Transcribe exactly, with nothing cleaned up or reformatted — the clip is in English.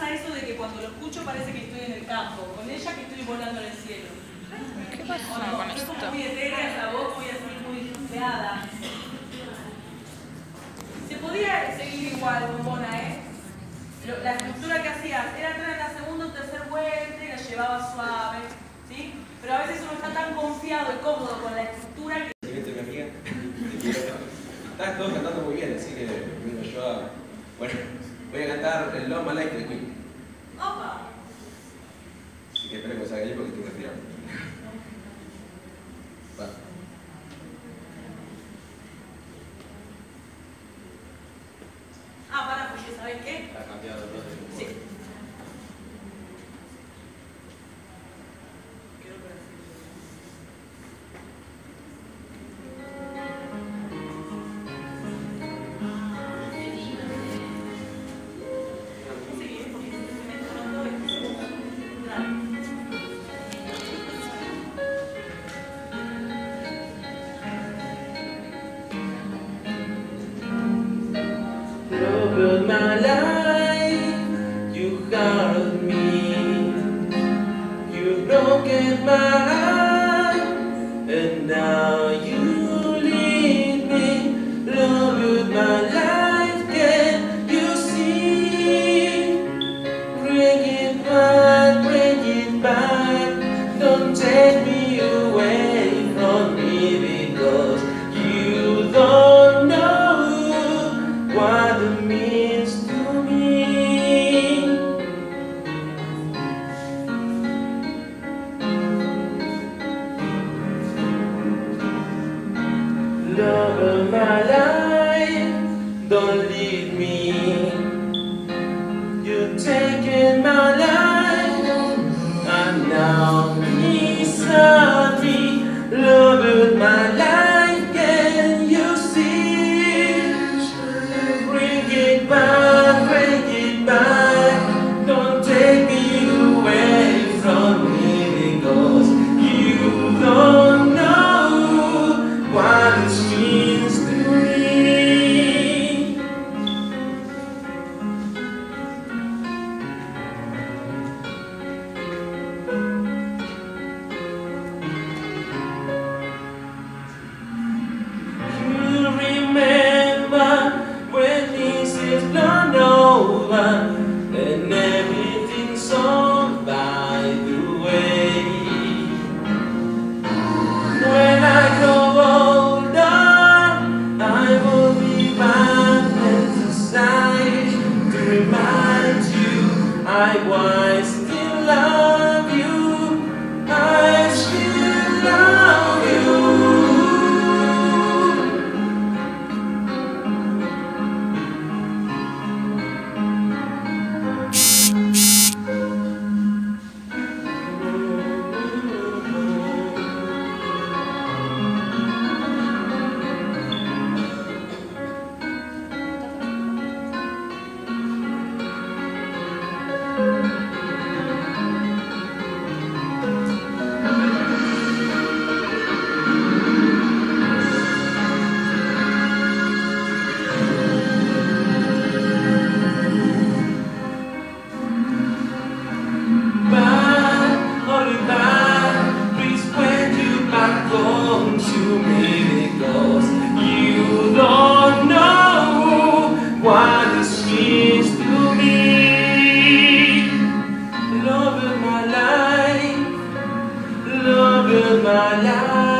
pasa eso de que cuando lo escucho parece que estoy en el campo, con ella que estoy volando en el cielo. ¿Qué pasa no, con es esto? como muy etérea esa voz, muy así, muy disfruteada. Se podía seguir igual, bombona, ¿eh? Lo, la estructura que hacías era entrar en la segunda o tercera vuelta y la llevaba suave, ¿sí? Pero a veces uno está tan confiado y cómodo con la estructura que... Mi amiga, están todos cantando muy bien, así que vengo yo a... Bueno, voy a cantar el Love My Life de Queen. ¡Opa! Así que espero que me salga ahí porque estoy resfriado. Va. Ah, para, pues, ¿sabes qué? Ha cambiado el orden. Sí. Over my life, you hurt me, you broken my heart, and now you leave me. Love with my life, can you see? Bring it back, bring it back, don't take me away from me because you don't know what it means to me. Love of my life, don't leave me. You've taken my life, and now beside me. Love of my life, can you see? Bring it back, bring it back, don't take me away from me because you don't know what it means to me. You remember when this is blown over and everything's on by the way. When I grow older, I will be back at the side to remind you I was still love you. I still love you. Back, only back, please when you back home to me because you don't know what this means to me. Love of my life, love of my life.